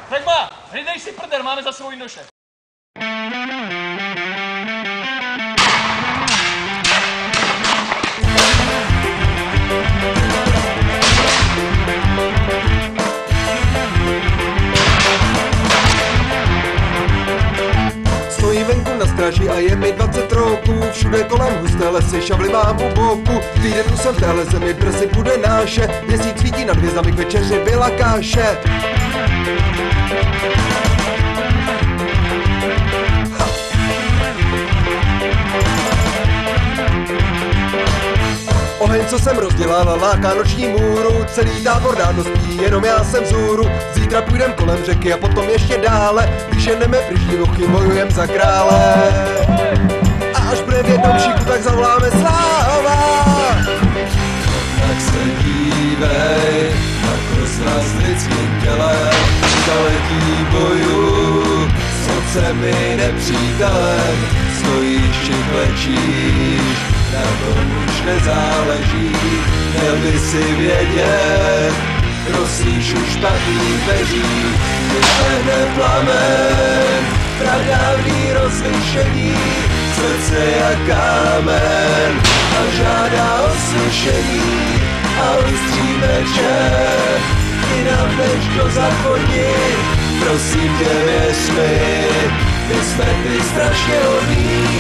Flegma, hlídej si prdel, máme za svou noše. Stojí venku na stráži a je mi 20 roků. Všude kolem husté lesy, šavly mám u boku. Týden jsem v téhle zemi, brzy bude náše. Měsíc svítí nad hvězdami, k večeři byla káše. Oheň, co jsem rozdělal, láká noční můru. Celý tábor dávno spí, jenom já jsem vzhůru. Zítra půjdem kolem řeky a potom ještě dále. Když ženeme pryžní vochy, bojujem za krále. A až bude v jednom šiku, tak zavoláme sláva. Tak se dívej, tak rozraz lidským tělem. Staletí boju, s otcemi nepřítelem. Stojíš či klečíš, na tom už nezáleží. Měl by si vědět, prosíš už špatný peří. Vyšlehne plamen, pradávný rozlišení. Srdce jak kámen a žádá o slyšení. A lystří meče, i nám než do zapodní. Prosím tě, věř mi, my jsme ty strašně hodný.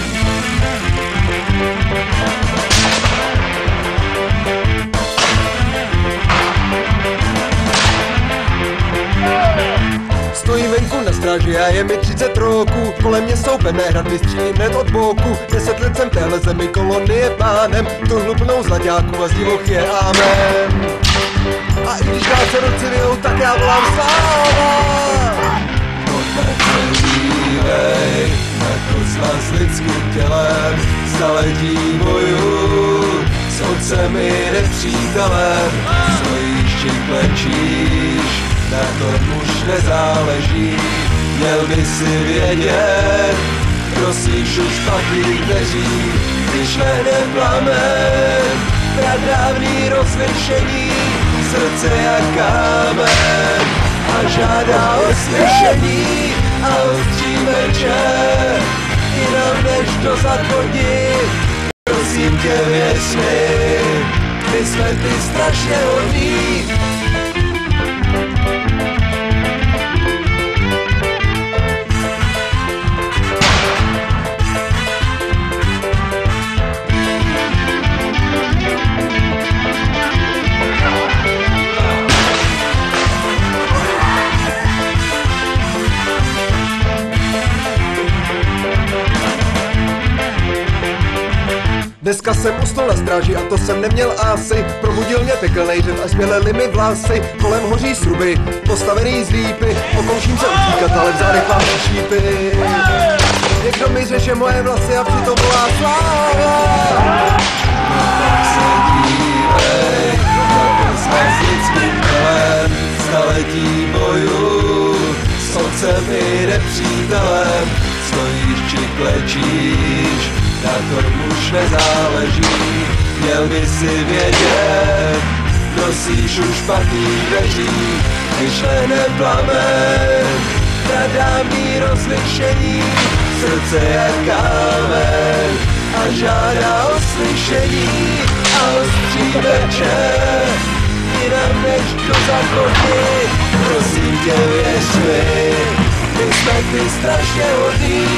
Stojím venku na stráži a je mi 30 roků. Kolem mě jsou pevné hradby, střílím hned od boku. 10 let jsem téhle zemi kolonie pánem. Tuhlu plnou zlaťáků a z divoch je amen. A i když dál se noci vyjou, tak já volám sláva. Odmrt se dívej, jako zla s lidským tělem. Staletí boju, s otcem i nepřítelem. Stojíš či klečíš, na tom už nezáleží. Měl by si vědět, prosíš už špatných dveří. Když lehne plamen, pradávný rozlišení. Srdce jak kámen a žádá o slyšení. A ostří meče, jinam než do zadvodí. Prosím tě, věř mi, my jsme ty strašně hodní. Dneska jsem usnul na stráži a to jsem neměl asi. Probudil mě pekelnej řev, až zbělely mi vlasy. Kolem hoří sruby, postavený z lípy. Pokouším se utíkat, ale v zádech mám šípy. Někdo mi řeže moje vlasy a přitom volá sláva. Tak se dívej, tak s lidským tělem. Staletí boju, s otcem i nepřítelem. Stojíš či klečíš, na tom už nezáleží. Měl by si vědět, prosíš už špatných dveří. Když lehne plamen, pradávný rozlišení. Srdce jak kámen a žádá o slyšení. A ostří meče, jinam než do zakotny. Prosím tě, věř mi, my jsme ty strašně hodný.